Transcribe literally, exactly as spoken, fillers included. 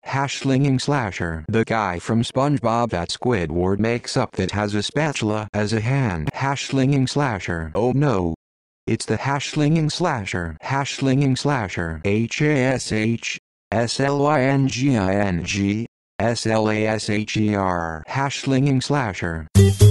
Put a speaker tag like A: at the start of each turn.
A: Hash slinging slasher. The guy from SpongeBob that Squidward makes up that has a spatula as a hand. Hash slinging slasher. Oh no. It's the hash slinging slasher. Hash slinging slasher. H A S H S L Y N G I N G S L A S H E R. Hash slinging slasher.